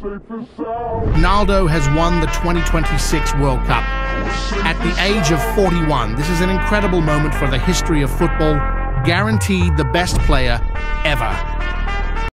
Ronaldo has won the 2026 World Cup. At the age of 41, this is an incredible moment for the history of football, guaranteed the best player ever.